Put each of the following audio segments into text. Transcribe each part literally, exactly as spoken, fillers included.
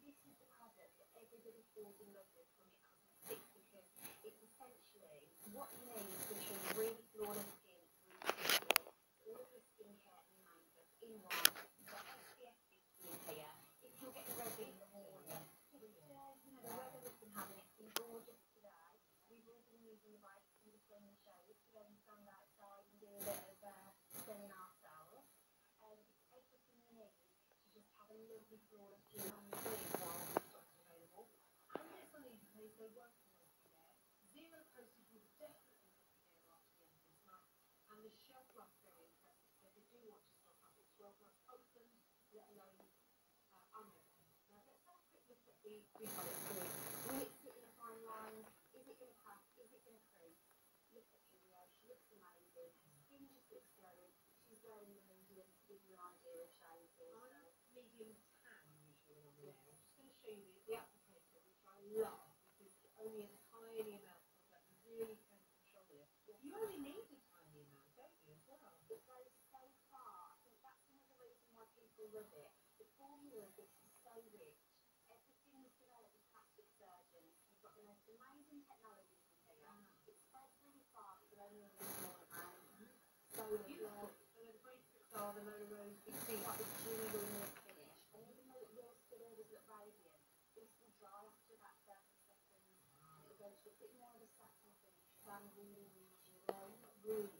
this is the product that everybody falls in love with from It Cosmetics because it's essentially what you need to ensure really flawless skin, really skin. All of your skincare and your makeup in one. You've got S P F fifty in here. If you're getting ready in the morning, which, uh, you know, the weather we've been having, it's been gorgeous today. We've all been using the breaks in between the shows to go and stand outside and do a bit of uh, sunning ourselves. Um, it's everything you need to just have a lovely flawless skin on your skin while the stock's available. And it's on easy pay, so it won't always be there. Zero postage will definitely not be there after the end of this month. And the shelf life's very impressive, so if you do want to stock up, it's twelve months opened, let alone uh, unopened. Now let's have a quick look at the the product for you. Will it sit in the fine lines? Is it going to pack? Is it going to crease? Look at Julia, she looks amazing. Her skin just looks glowing. She's wearing the medium to give you an idea of shades also. I'm medium tan usually when I'm there. I'm just going to show you the, the applicator, which I love because it's only a tiny amount of product. You really can control it. Yes. You only need a tiny amount, don't you, as well? It goes so far. I think that's another reason why people love it. The formula of this is so rich. Everything was developed with plastic surgeons. You've got the most amazing technologies in here. Mm. It spreads really fast, but only in a small amount. Mm. So beautiful. So the basics are the low rose big feet. Like the dewy luminous finish. And even though your skin always look radiant, this will dry after about thirty seconds. And it'll go to a bit more of a satin finish. Than really, really dewy. Really.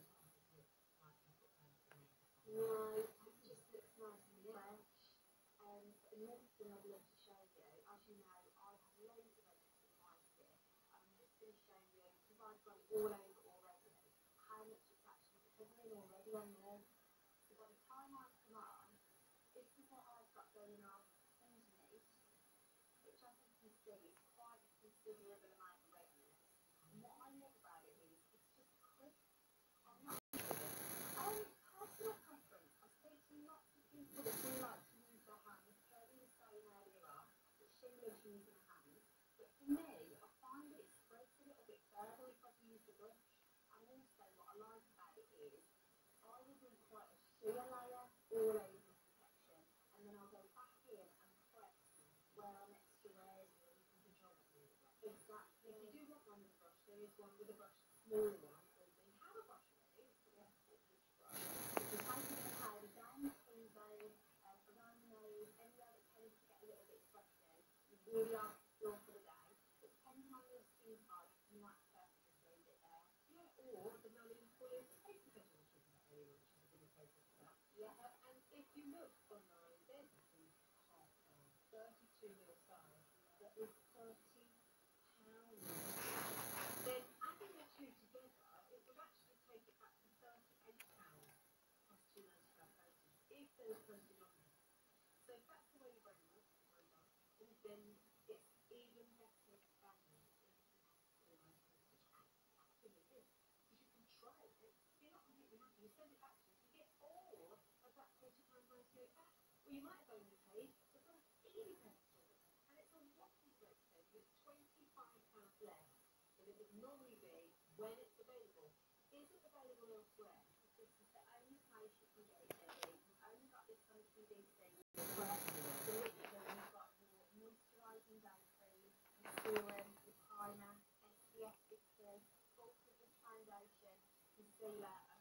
No, it just looks nice and fresh. Um, another thing I'd love to show you, as you know, I have loads of redness in my skin, and I'm just going to show you, because I've got it all over already, how much it's actually covering already on there. So by the time I come on, this is what I've got going on underneath, which as you can see is quite a considerable amount of redness. And what I love about it is it's just crisp. I'm not Um, personal preference. I speak to lots of people that do like to use their hands. Kelly was saying earlier on that she loves using her hands. But for me, I find that it spreads a little bit further if I've used a brush. And also what I like about it is I will do quite a sheer layer all over the protection. And then I'll go back in and press where I'm extra red. You can control that with a brush. Exactly. If you do want one with a brush, there is one with a brush, a smaller one. Or you have a brush already. It's the brush. You can take it and powder down the T-zone, um, around the nose, anywhere that tends to get a little bit sweaty. You really are secure for the day. But depending on your skin type, you might prefer to just leave it there. Yeah, or the non-employers paper pencil we talked about earlier on, which is a good example for that. Yeah. Uh, and if you look online, there's nothing half pound, thirty-two mil size. That is thirty pounds. Then adding the two together, it would actually take it back to thirty-eight pounds plus two ninety-five postage if there was postage on this. So if that's the way your brain works, mind on, then it's even better value if you have to organise postage. And absolutely, because you can try it. If you're not completely happy, you send it back to us. You get all of that forty pounds ninety-eight back. Or you might have only paid the first eighty pence for it. And it's a whopping great saving. It's twenty-five pounds less than it would normally be when it's available. Is it available elsewhere? Because this is the only place you can get it, Debbie. You've only got this on Q V C. Where the liquid, you've got your moisturising day cream, your serum, your primer, S P F fifty, full coverage foundation, concealer,